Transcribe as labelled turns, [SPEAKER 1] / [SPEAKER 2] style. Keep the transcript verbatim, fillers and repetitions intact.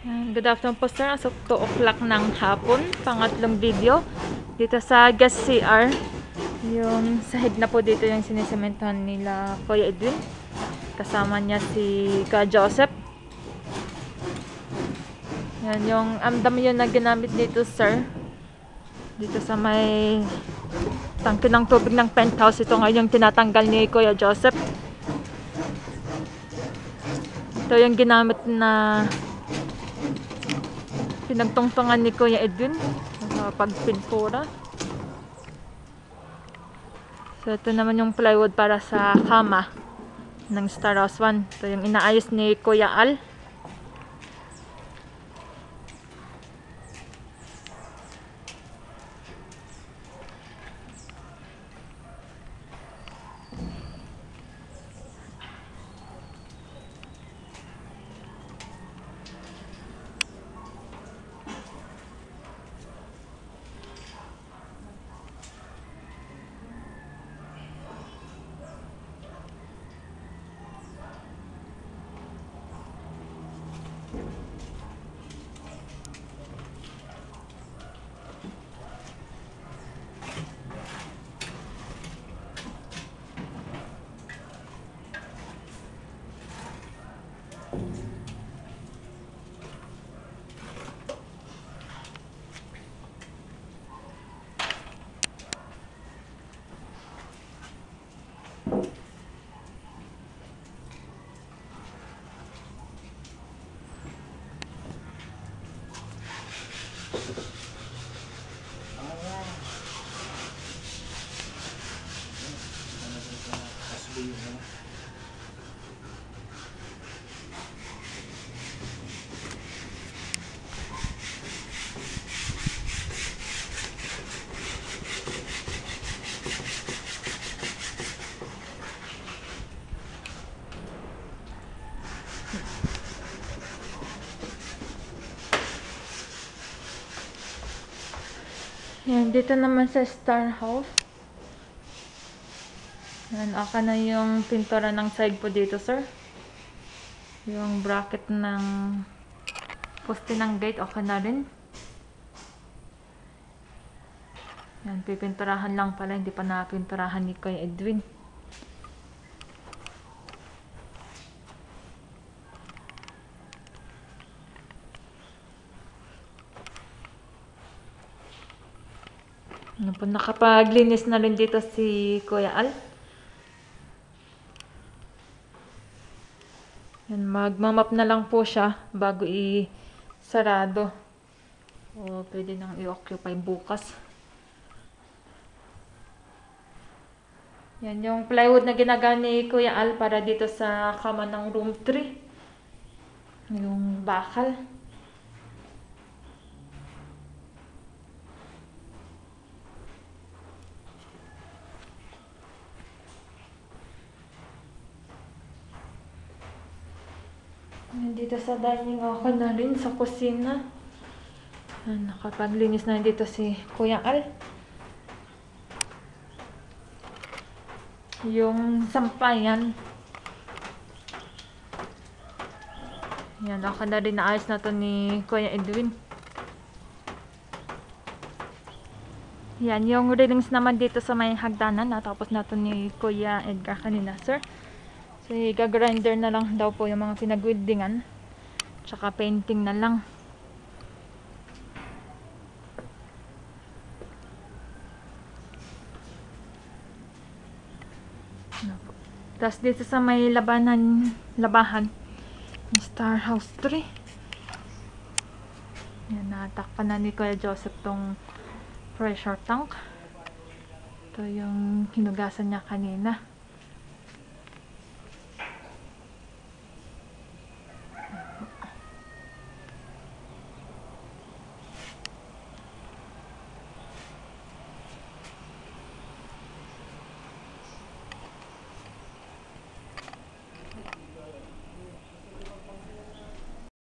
[SPEAKER 1] Ayan, good afternoon po sir. As of two o'clock ng hapon, pangatlong video dito sa guest C R. Yung sahig na po dito yung sinisementohan nila Kuya Edwin. Kasama niya si Ka Joseph. Yan yung amdam yun na ginamit dito sir. Dito sa may tangke ng tubig ng penthouse. Ito ngayon tinatanggal ni Kuya Joseph. Ito yung ginamit na pinagtungtungan ni Kuya Edwin sa pagpintura. So ito naman yung plywood para sa kama ng Star House one. Ito yung inaayos ni Kuya Al. Yan, dito naman sa Star House. Yan, aka na yung pintura ng side po dito, sir. Yung bracket ng poste ng gate, okay na rin. Yan, pipinturahan lang pala, hindi pa napinturahan ni Kuya Edwin. Ano po, nakapaglinis na rin dito si Kuya Al. Yan, magmamap na lang po siya bago i-sarado. O pwede nang i-occupy bukas. Yan yung plywood na ginagamit ni Kuya Al para dito sa kama ng room three. Yung bakal. Dito sa dining, okay na rin sa kusina. Nakapaglinis na dito si Kuya Al. Yung sampayan. Yan, okay na rin, naayos na to ni Kuya Edwin. Yan, yung railings naman dito sa may hagdanan. Natapos na to ni Kuya Edgar kanina, sir. So, i-grinder na lang daw po yung mga pinag-weldingan. Tsaka painting na lang. Tapos dito sa may labanan, labahan, Star House three. Yan, natakpan na ni Kuya Joseph tong pressure tank. Ito yung hinugasan niya kanina.